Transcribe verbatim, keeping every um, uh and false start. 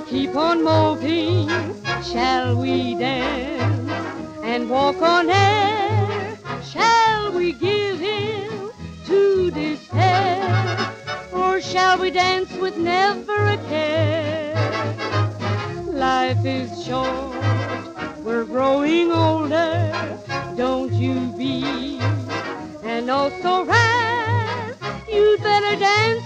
keep on moving? Shall we dance and walk on air? Shall we give in to despair? Or shall we dance with never a care? Life is short, we're growing older. Don't you be and oh so rare. You'd better dance